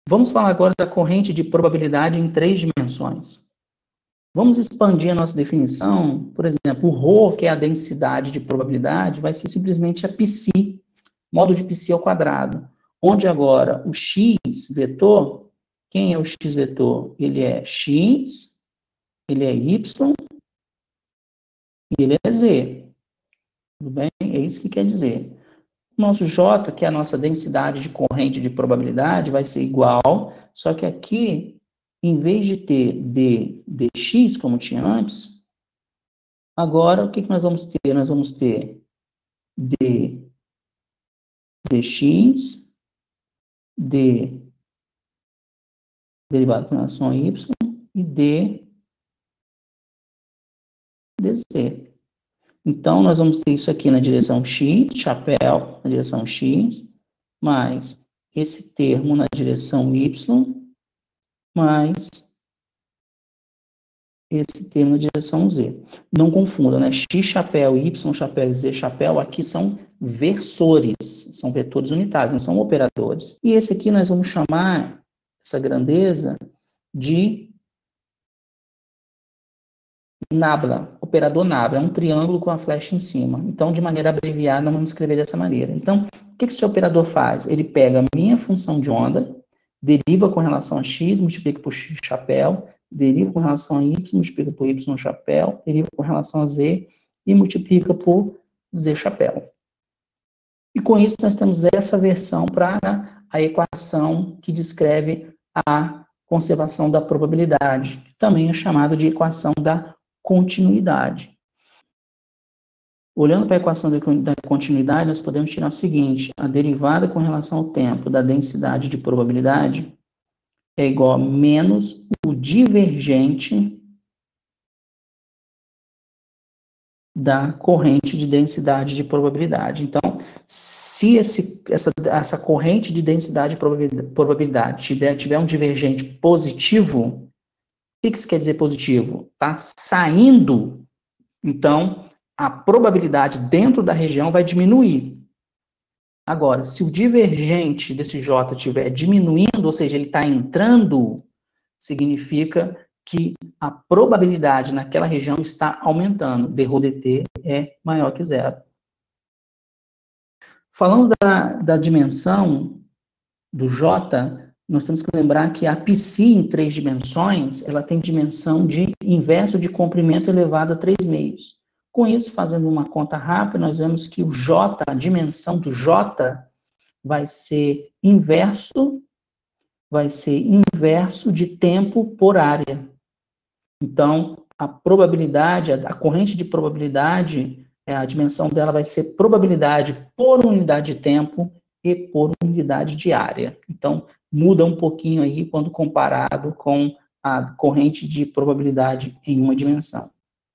Vamos falar agora da corrente de probabilidade em 3 dimensões. Vamos expandir a nossa definição. Por exemplo, o ρ, que é a densidade de probabilidade, vai ser simplesmente a π, módulo de π ao quadrado. Onde agora o x vetor, quem é o x vetor? Ele é x, ele é y e ele é z. Tudo bem? É isso que quer dizer. O nosso J, que é a nossa densidade de corrente de probabilidade, vai ser igual, só que aqui, em vez de ter dx, como tinha antes, agora o que nós vamos ter? Nós vamos ter dx, d derivado com relação a y, e dz. Então, nós vamos ter isso aqui na direção x, chapéu, na direção x, mais esse termo na direção y, mais esse termo na direção z. Não confunda, né? X chapéu, y chapéu e z chapéu, aqui são versores, são vetores unitários, não são operadores. E esse aqui nós vamos chamar, essa grandeza, de nabla, operador nabla, é um triângulo com a flecha em cima. Então, de maneira abreviada, vamos escrever dessa maneira. Então, o que esse operador faz? Ele pega a minha função de onda, deriva com relação a x, multiplica por x chapéu, deriva com relação a y, multiplica por y chapéu, deriva com relação a z e multiplica por z chapéu. E com isso nós temos essa versão para a equação que descreve a conservação da probabilidade, que também é chamada de equação da continuidade. Olhando para a equação da continuidade, nós podemos tirar o seguinte: a derivada com relação ao tempo da densidade de probabilidade é igual a menos o divergente da corrente de densidade de probabilidade. Então, se essa corrente de densidade de probabilidade tiver um divergente positivo, o que isso quer dizer positivo? Está saindo, então, a probabilidade dentro da região vai diminuir. Agora, se o divergente desse J estiver diminuindo, ou seja, ele está entrando, significa que a probabilidade naquela região está aumentando. Dρ dt é maior que zero. Falando da dimensão do J, nós temos que lembrar que a π em 3 dimensões, ela tem dimensão de inverso de comprimento elevado a 3 meios. Com isso, fazendo uma conta rápida, nós vemos que o J, a dimensão do J, vai ser inverso de tempo por área. Então, a probabilidade, a corrente de probabilidade, a dimensão dela vai ser probabilidade por unidade de tempo e por unidade de área. Então, muda um pouquinho aí quando comparado com a corrente de probabilidade em uma dimensão.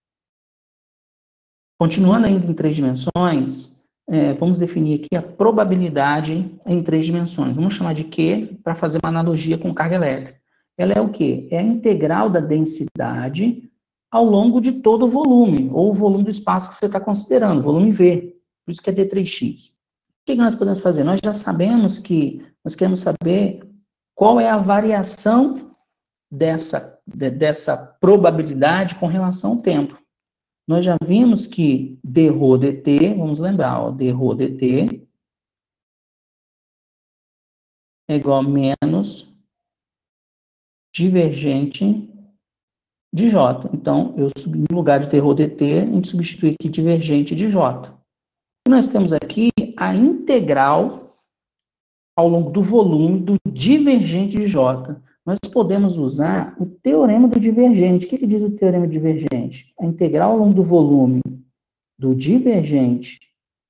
Continuando ainda em 3 dimensões, vamos definir aqui a probabilidade em 3 dimensões. Vamos chamar de Q para fazer uma analogia com carga elétrica. Ela é o quê? É a integral da densidade ao longo de todo o volume, ou o volume do espaço que você está considerando, volume V. Por isso que é D3x. O que nós podemos fazer? Nós já sabemos que nós queremos saber qual é a variação dessa probabilidade com relação ao tempo. Nós já vimos que dρ dt, vamos lembrar, ó, dρ dt é igual a menos divergente de J. Então, no lugar de dρ dt, a gente substitui aqui divergente de J. E nós temos aqui a integral ao longo do volume do divergente de J. Nós podemos usar o teorema do divergente. O que diz o teorema do divergente? A integral ao longo do volume do divergente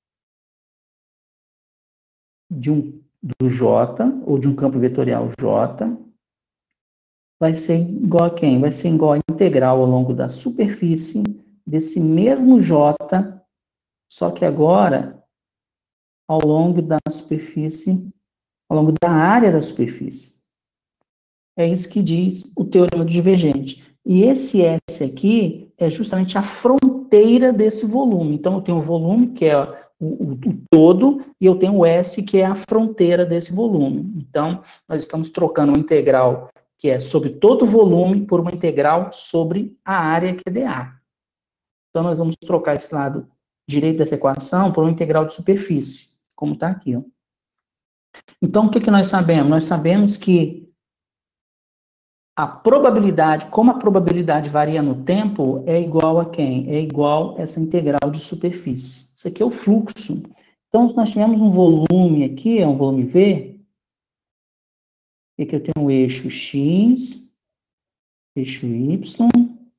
do J, ou de um campo vetorial J, vai ser igual a quem? Vai ser igual a integral ao longo da superfície desse mesmo J, só que agora ao longo da superfície, ao longo da área da superfície. É isso que diz o teorema do divergente. E esse S aqui é justamente a fronteira fronteira desse volume. Então, eu tenho o volume, que é o todo, e eu tenho o S, que é a fronteira desse volume. Então, nós estamos trocando uma integral que é sobre todo o volume por uma integral sobre a área, que é dA. Então, nós vamos trocar esse lado direito dessa equação por uma integral de superfície, como está aqui, ó. Então, o que nós sabemos? Nós sabemos que a probabilidade, como a probabilidade varia no tempo, é igual a quem? É igual a essa integral de superfície. Isso aqui é o fluxo. Então, se nós tivermos um volume aqui, é um volume V, e aqui eu tenho um eixo X, eixo Y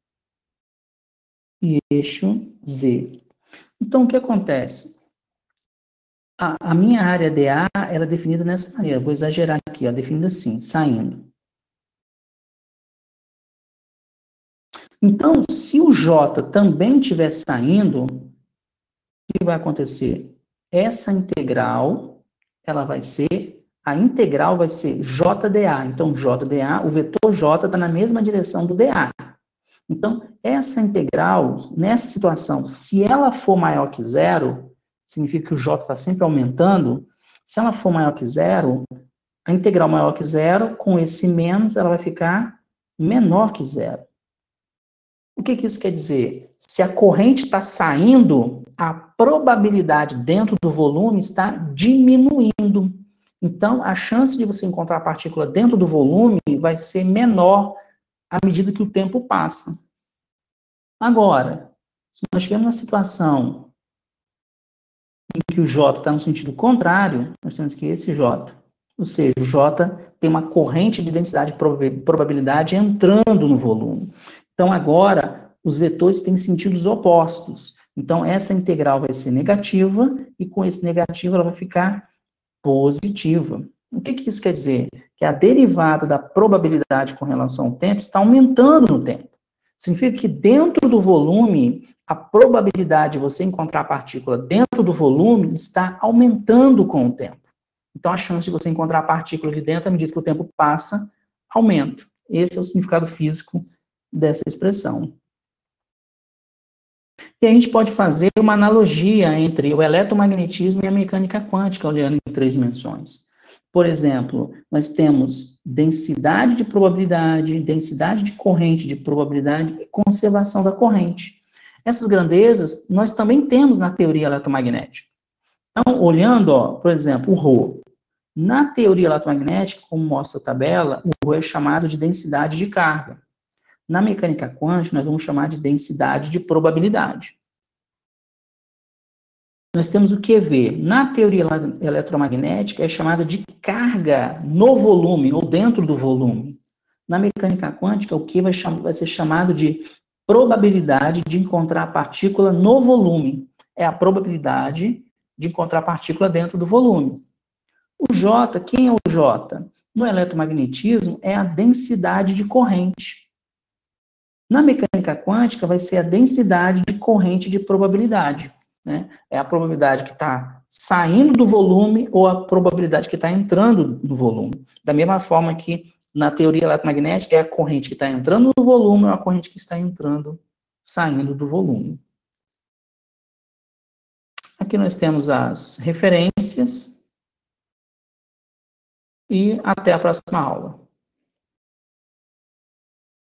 e eixo Z. Então, o que acontece? A minha área dA, ela é definida dessa maneira. Vou exagerar aqui, ó, definida assim, saindo. Então, se o J também estiver saindo, o que vai acontecer? Essa integral, ela vai ser, a integral vai ser JdA. Então, JdA, o vetor J está na mesma direção do dA. Então, essa integral, nessa situação, se ela for maior que zero, significa que o J está sempre aumentando. Se ela for maior que zero, a integral maior que zero, com esse menos, ela vai ficar menor que zero. O que isso quer dizer? Se a corrente está saindo, a probabilidade dentro do volume está diminuindo. Então, a chance de você encontrar a partícula dentro do volume vai ser menor à medida que o tempo passa. Agora, se nós estivermos na situação em que o J está no sentido contrário, nós temos que esse J, ou seja, o J tem uma corrente de densidade de probabilidade entrando no volume. Então, agora, os vetores têm sentidos opostos. Então, essa integral vai ser negativa, e com esse negativo ela vai ficar positiva. O que isso quer dizer? Que a derivada da probabilidade com relação ao tempo está aumentando no tempo. Significa que dentro do volume, a probabilidade de você encontrar a partícula dentro do volume está aumentando com o tempo. Então, a chance de você encontrar a partícula ali dentro, à medida que o tempo passa, aumenta. Esse é o significado físico dessa expressão. E a gente pode fazer uma analogia entre o eletromagnetismo e a mecânica quântica, olhando em 3 dimensões. Por exemplo, nós temos densidade de probabilidade, densidade de corrente de probabilidade e conservação da corrente. Essas grandezas nós também temos na teoria eletromagnética. Então, olhando, ó, por exemplo, o Rho. Na teoria eletromagnética, como mostra a tabela, o Rho é chamado de densidade de carga. Na mecânica quântica, nós vamos chamar de densidade de probabilidade. Nós temos o QV. Na teoria eletromagnética, é chamada de carga no volume, ou dentro do volume. Na mecânica quântica, o Q vai ser chamado de probabilidade de encontrar a partícula no volume. É a probabilidade de encontrar a partícula dentro do volume. O J, quem é o J? No eletromagnetismo, é a densidade de corrente. Na mecânica quântica, vai ser a densidade de corrente de probabilidade. Né? É a probabilidade que está saindo do volume ou a probabilidade que está entrando no volume. Da mesma forma que na teoria eletromagnética é a corrente que está entrando no volume ou a corrente que está saindo do volume. Aqui nós temos as referências e até a próxima aula.